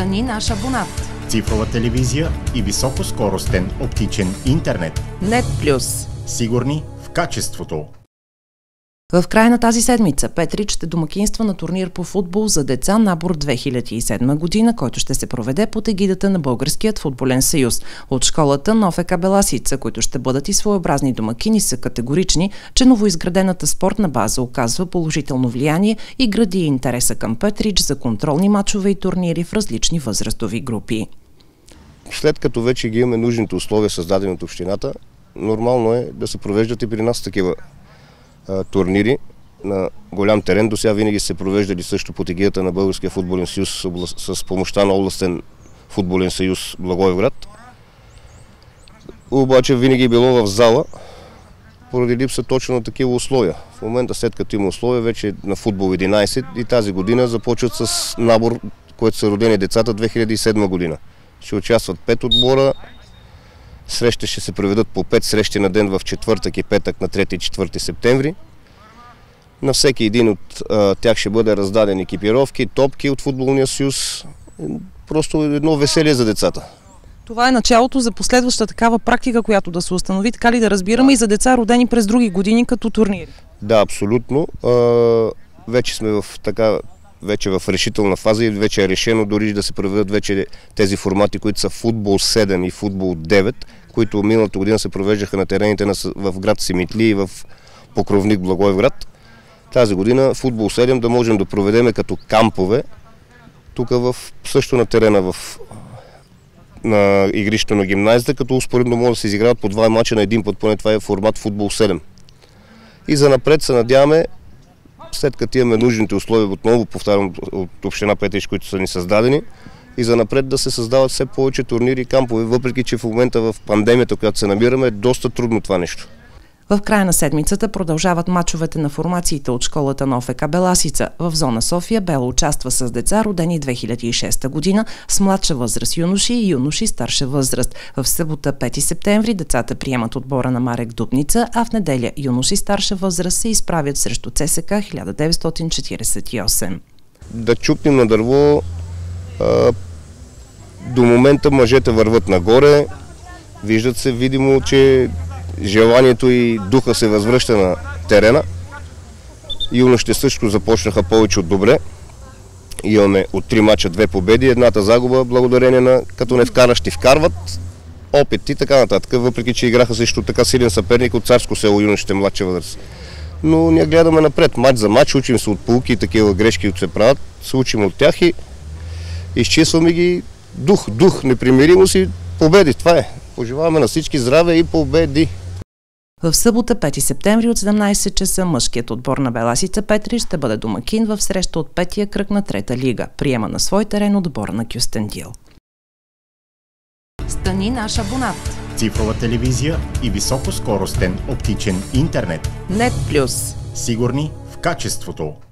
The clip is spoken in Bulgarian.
Стани наш абонат. Цифрова телевизия и високоскоростен оптичен интернет. Нет Плюс. Сигурни в качеството. В края на тази седмица Петрич ще домакинства на турнир по футбол за деца набор 2007 година, който ще се проведе под егидата на Българският футболен съюз. От школата на ОФК Беласица, които ще бъдат и своеобразни домакини, са категорични, че новоизградената спортна база оказва положително влияние и гради интереса към Петрич за контролни мачове и турнири в различни възрастови групи. След като вече ги имаме нужните условия, създадени от общината, нормално е да се провеждат и при нас такива турнири на голям терен. До сега винаги се провеждали също под егидата на Българския футболен съюз с помощта на областен футболен съюз Благоевград. Обаче винаги е било в зала, поради липса точно на такива условия. В момента, след като има условия, вече на футбол 11 и тази година започват с набор, който са родени децата 2007 година. Ще участват 5 отбора. Срещи ще се проведат по 5 срещи на ден в четвъртък и петък на 3 и 4 септември. На всеки един от тях ще бъде раздаден екипировки, топки от футболния съюз. Просто едно веселие за децата. Това е началото за последваща такава практика, която да се установи, така ли да разбираме, и за деца родени през други години като турнири? Да, абсолютно. Вече сме в решителна фаза и вече е решено дори да се проведат вече тези формати, които са футбол 7 и футбол 9, които миналата година се провеждаха на терените в град Симитли и в Покровник Благоевград. Тази година футбол 7 да можем да проведем като кампове, тук също на терена на игрището на гимназията, като успоредно може да се изиграват по 2 мача на един път, поне това е формат футбол 7. И занапред се надяваме, след като имаме нужните условия, отново повтарям, от община Петрич, които са ни създадени, и занапред да се създават все повече турнири и кампове, въпреки че в момента в пандемията, която се намираме, е доста трудно това нещо. В края на седмицата продължават мачовете на формациите от школата на ОФК Беласица. В зона София Бело участва с деца, родени 2006 година, с младша възраст юноши и юноши старша възраст. В събота 5 септември децата приемат отбора на Марек Дупница, а в неделя юноши старша възраст се изправят срещу ЦСК 1948. Да чукнем на дърво. До момента мъжете върват нагоре. Виждат се видимо, че желанието и духа се възвръща на терена. Юношите също започнаха повече от добре. Имаме от 3 мача 2 победи, едната загуба, благодарение на като не вкараш, ти вкарват, опит и така нататък, въпреки че играха също така силен съперник от Царско село, юношите младша възраст. Но ние гледаме напред, мач за мач, учим се от поуки и такива грешки, които се правят, се учим от тях и изчистваме ги дух, непримиримост и победи. Това е. Пожелаваме на всички здраве и победи! В събота 5 септември от 17 часа мъжкият отбор на Беласица Петрич ще бъде домакин в среща от 5-я кръг на 3-та лига. Приема на свой терен отбора на Кюстендил. Стани наш абонат. Цифрова телевизия и високоскоростен оптичен интернет. Нет Плюс. Сигурни в качеството.